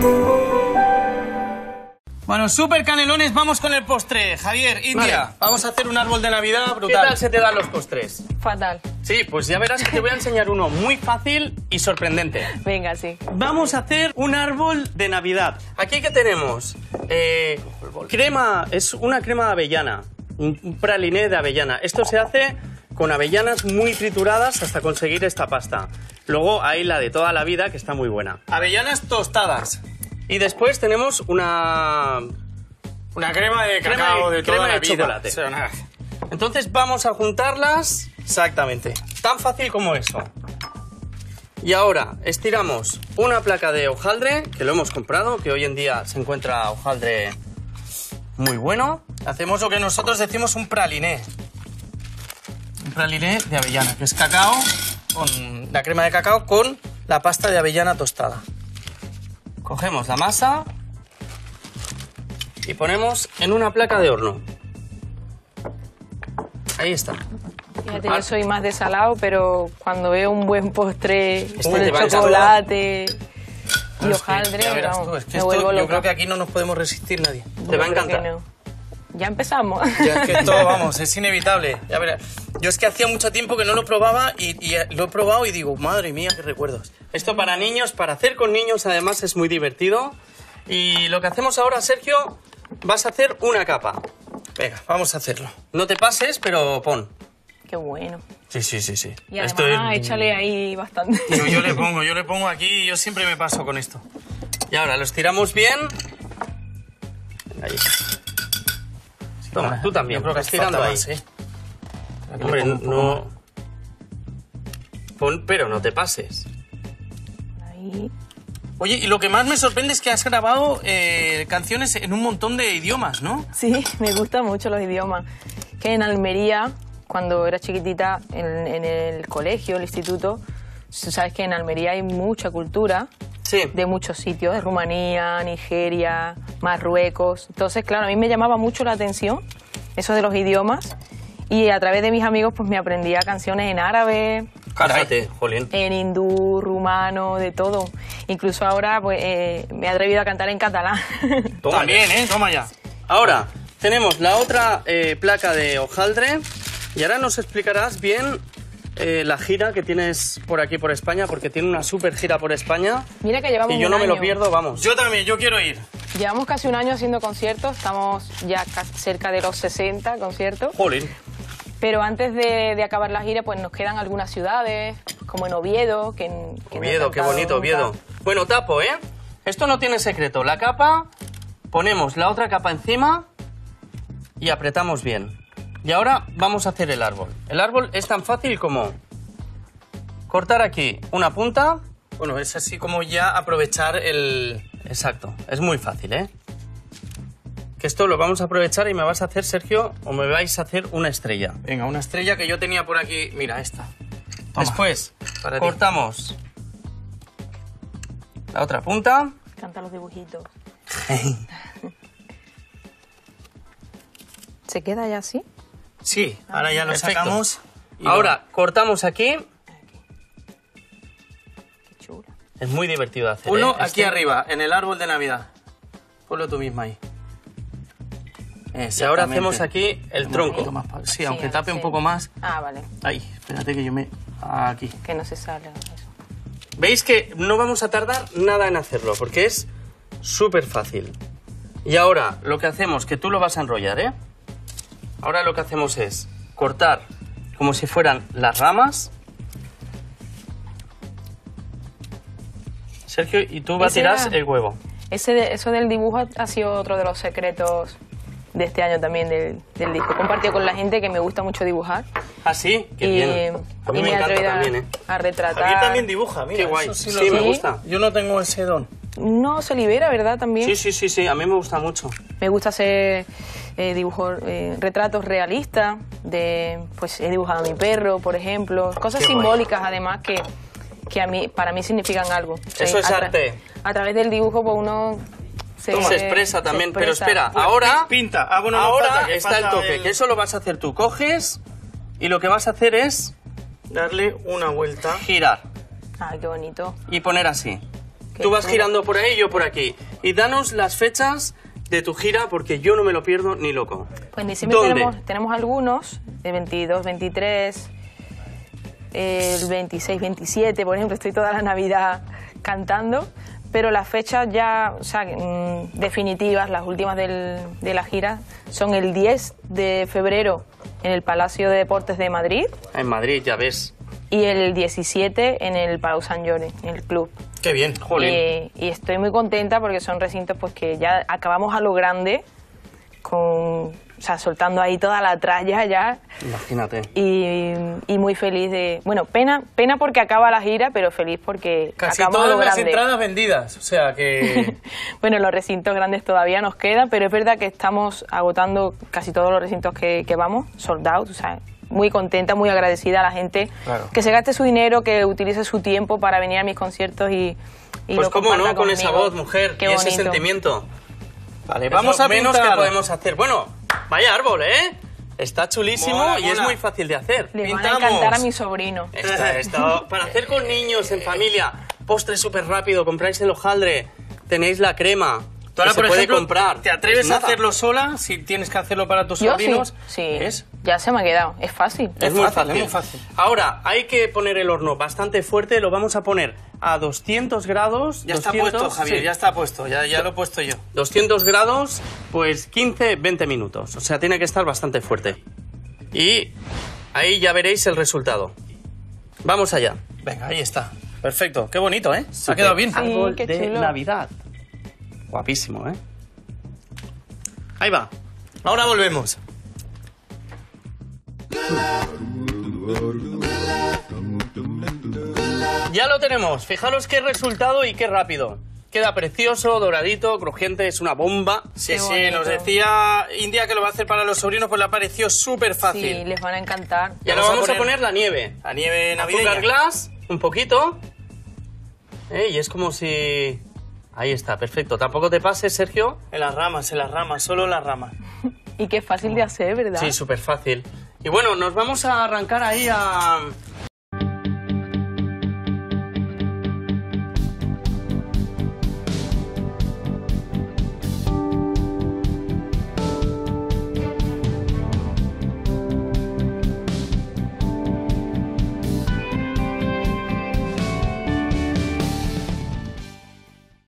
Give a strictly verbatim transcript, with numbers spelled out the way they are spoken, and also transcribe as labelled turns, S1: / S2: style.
S1: Bueno, súper canelones, vamos con el postre. Javier, India, vale. Vamos a hacer un árbol de Navidad brutal. ¿Qué tal se te dan los postres?
S2: Fatal.
S1: Sí, pues ya verás que te voy a enseñar uno muy fácil y sorprendente.
S2: Venga, sí.
S1: Vamos a hacer un árbol de Navidad. Aquí que tenemos eh, crema, es una crema de avellana, un praliné de avellana. Esto se hace con avellanas muy trituradas hasta conseguir esta pasta. Luego hay la de toda la vida que está muy buena. Avellanas tostadas. Y después tenemos una...
S3: Una crema de cacao
S1: crema de,
S3: de toda
S1: crema
S3: la
S1: de
S3: vida.
S1: chocolate.
S3: O sea, nada.
S1: Entonces vamos a juntarlas exactamente. Tan fácil como eso. Y ahora estiramos una placa de hojaldre, que lo hemos comprado, que hoy en día se encuentra hojaldre muy bueno. Hacemos lo que nosotros decimos un praliné. Un praliné de avellana, que es cacao, con la crema de cacao con la pasta de avellana tostada. Cogemos la masa y ponemos en una placa de horno. Ahí está.
S2: Fíjate, yo soy más de salado, pero cuando veo un buen postre
S1: Uy,
S2: de chocolate y
S1: no,
S2: hojaldre,
S1: es que, ya verás
S2: no,
S1: tú, es que
S2: me
S1: esto,
S2: vuelvo loca.
S1: yo creo que aquí no nos podemos resistir nadie. Te
S2: Yo
S1: va a
S2: creo que
S1: encantar.
S2: no. Ya empezamos.
S1: Ya es que esto, vamos, es inevitable. Ya verás. Yo es que hacía mucho tiempo que no lo probaba y, y lo he probado y digo, madre mía, qué recuerdos. Esto para niños, para hacer con niños, además es muy divertido. Y lo que hacemos ahora, Sergio, vas a hacer una capa. Venga, vamos a hacerlo. No te pases, pero pon.
S2: Qué bueno.
S1: Sí, sí, sí, sí.
S2: Y además,
S1: esto es...
S2: échale ahí bastante.
S1: Yo, yo le pongo, yo le pongo aquí y yo siempre me paso con esto. Y ahora lo estiramos bien. Ahí. Toma, tú también. Yo creo que estirando ahí. Más, ¿eh? Hombre, no... Pon, pero no te pases.
S2: Ahí.
S1: Oye, y lo que más me sorprende es que has grabado eh, canciones en un montón de idiomas, ¿no?
S2: Sí, me gustan mucho los idiomas. Que en Almería, cuando era chiquitita, en, en el colegio, el instituto, tú sabes que en Almería hay mucha cultura.
S1: Sí.
S2: De muchos sitios, de Rumanía, Nigeria, Marruecos. Entonces, claro, a mí me llamaba mucho la atención eso de los idiomas y a través de mis amigos pues me aprendía canciones en árabe,
S1: Carate, jolín.
S2: en hindú, rumano, de todo. Incluso ahora pues eh, me he atrevido a cantar en catalán.
S1: Toma
S3: También,
S1: ya.
S3: ¿eh? Toma ya.
S1: Ahora, tenemos la otra eh, placa de hojaldre y ahora nos explicarás bien eh, la gira que tienes por aquí, por España, porque tiene una súper gira por España.
S2: Mira que llevamos
S1: y yo
S2: un
S1: no me
S2: año.
S1: lo pierdo, vamos.
S3: Yo también, yo quiero ir.
S2: Llevamos casi un año haciendo conciertos, estamos ya casi cerca de los sesenta conciertos.
S1: Jolín.
S2: Pero antes de, de acabar la gira, pues nos quedan algunas ciudades, como en Oviedo, que, en, que no he
S1: Oviedo, qué
S2: cantado
S1: bonito,
S2: nunca.
S1: Oviedo. Bueno, tapo, ¿eh? Esto no tiene secreto. La capa, ponemos la otra capa encima y apretamos bien. Y ahora vamos a hacer el árbol. El árbol es tan fácil como cortar aquí una punta. Bueno, es así como ya aprovechar el... Exacto, es muy fácil, ¿eh? Que esto lo vamos a aprovechar y me vas a hacer, Sergio, o me vais a hacer una estrella. Venga, una estrella que yo tenía por aquí. Mira, esta.
S3: Toma.
S1: Después,
S3: Para ti.
S1: cortamos la otra punta.
S2: Canta los dibujitos. ¿Se queda ya así?
S3: Sí, ahora ya lo
S1: Perfecto.
S3: sacamos. y
S1: Ahora, cortamos aquí.
S2: Qué chulo.
S1: Es muy divertido de hacer,
S3: Uno
S1: ¿eh?
S3: aquí
S1: Este-
S3: arriba, en el árbol de Navidad. Ponlo tú misma ahí.
S1: Y ahora hacemos aquí el
S3: Un
S1: tronco.
S3: poquito más pa- Sí,
S2: Sí,
S3: aunque
S2: ahora
S3: tape
S2: sí.
S3: un poco más.
S2: Ah, vale.
S3: Ahí, espérate que yo me... Aquí.
S2: Que no se sale eso.
S1: Veis que no vamos a tardar nada en hacerlo, porque es súper fácil. Y ahora lo que hacemos, que tú lo vas a enrollar, ¿eh? Ahora lo que hacemos es cortar como si fueran las ramas. Sergio, y tú
S2: Ese
S1: batirás
S2: era-
S1: el huevo.
S2: Ese de- eso del dibujo ha sido otro de los secretos de este año también del, del disco. He compartido con la gente que me gusta mucho dibujar.
S1: Ah, sí, qué
S2: y,
S1: bien. A mí
S2: y
S1: me
S2: he
S1: encanta
S2: atrevido a-
S1: también, ¿eh?
S2: a retratar.
S3: Javier también dibuja, mira.
S1: Qué guay.
S3: eso
S1: Sí,
S3: lo-
S1: me
S2: Sí.
S1: gusta.
S3: Yo no tengo ese don.
S2: No se libera, ¿verdad? También.
S1: Sí, sí, sí, sí, a mí me gusta mucho.
S2: Me gusta hacer eh, dibujos, eh, retratos realistas. De, pues he dibujado a mi perro, por ejemplo. Cosas
S1: Qué guay.
S2: simbólicas, además, que, que a mí, para mí significan algo.
S1: Eso es
S2: a tra-
S1: arte.
S2: A través del dibujo, pues uno se,
S1: Se expresa también,
S2: se
S1: pero
S2: expresa.
S1: espera, ahora,
S3: Pi- Pinta. Ah, bueno, no
S1: ahora
S3: falta, que
S1: está el
S3: falta
S1: toque,
S3: el-
S1: que eso lo vas a hacer tú. Coges y lo que vas a hacer es
S3: Darle una vuelta.
S1: girar
S2: Ay, qué bonito.
S1: y poner así.
S2: Que
S1: Tú vas
S2: todo-
S1: girando por ahí y yo por aquí. Y danos las fechas de tu gira porque yo no me lo pierdo ni loco.
S2: Pues en diciembre
S1: ¿Dónde?
S2: tenemos, tenemos algunos, el veintidós, veintitrés, el veintiséis, veintisiete, por ejemplo, estoy toda la Navidad cantando, pero las fechas ya, o sea, mm, definitivas, las últimas del- de la gira, son el diez de febrero en el Palacio de Deportes de Madrid
S1: En Madrid, ya ves.
S2: y el diecisiete en el Palau Sant Jordi, en el club.
S3: Qué bien.
S1: Jolín.
S2: Y, y estoy muy contenta porque son recintos pues que ya acabamos a lo grande, con, o sea, soltando ahí toda la tralla ya.
S1: Imagínate.
S2: Y, y muy feliz de... Bueno, pena pena porque acaba la gira, pero feliz porque
S3: Casi
S2: acabamos a lo
S3: todas las
S2: grande.
S3: entradas vendidas. O sea que...
S2: Bueno, los recintos grandes todavía nos quedan, pero es verdad que estamos agotando casi todos los recintos que, que vamos, sold out, o sea, muy contenta, muy agradecida a la gente
S3: Claro.
S2: que se gaste su dinero, que utilice su tiempo para venir a mis conciertos y, y
S1: Pues
S2: lo
S1: cómo
S2: comparta
S1: no, con esa
S2: conmigo.
S1: voz, mujer,
S2: Qué
S1: y ese
S2: bonito.
S1: sentimiento.
S3: Vale,
S1: Es
S3: vamos
S1: lo
S3: a
S1: menos
S3: pintar.
S1: que podemos hacer. Bueno, vaya árbol, ¿eh? Está chulísimo
S3: Mola,
S1: y es
S3: mola.
S1: muy fácil de hacer.
S2: Le van a
S3: Pintamos.
S2: encantar a mi sobrino.
S1: Esto, esto, para hacer con niños, en familia, postre súper rápido, compráis el hojaldre, tenéis la crema,
S3: Tú ahora,
S1: que se
S3: por
S1: puede
S3: ejemplo,
S1: comprar.
S3: ¿te atreves
S1: Es
S3: a
S1: nada.
S3: hacerlo sola si tienes que hacerlo para tus
S2: Yo sí,
S3: sobrinos?
S2: sí,
S3: ¿Ves?
S2: ya se me ha quedado, es fácil.
S1: Es,
S3: Es
S1: muy
S3: fácil,
S1: fácil.
S3: es muy fácil.
S1: Ahora, hay que poner el horno bastante fuerte, lo vamos a poner a doscientos grados.
S3: Ya está
S1: doscientos,
S3: puesto, Javier,
S1: sí.
S3: ya está puesto, ya, ya lo he puesto yo.
S1: doscientos grados, pues quince, veinte minutos. O sea, tiene que estar bastante fuerte. Y ahí ya veréis el resultado. Vamos allá.
S3: Venga, ahí está. Perfecto, qué bonito, ¿eh? Se ha
S1: Súper.
S3: quedado bien.
S1: Árbol
S2: qué
S1: de
S2: chulo.
S1: Navidad. Guapísimo, ¿eh? Ahí va.
S3: Ahora volvemos.
S1: Ya lo tenemos. Fijaros qué resultado y qué rápido. Queda precioso, doradito, crujiente, es una bomba.
S3: Sí,
S2: Qué
S3: sí,
S2: bonito.
S3: nos decía India que lo va a hacer para los sobrinos, pues le ha parecido súper fácil.
S2: Sí, les van a encantar.
S1: Y ahora
S3: Vamos a
S1: vamos a
S3: poner
S1: poner la nieve.
S3: La nieve navideña.
S1: Azúcar glass, un poquito. Eh, y es como si... Ahí está, perfecto. Tampoco te pases, Sergio.
S3: En las ramas, en las ramas, solo en las ramas.
S2: Y qué fácil de hacer, ¿verdad?
S1: Sí, súper fácil. Y bueno, nos vamos a arrancar ahí a,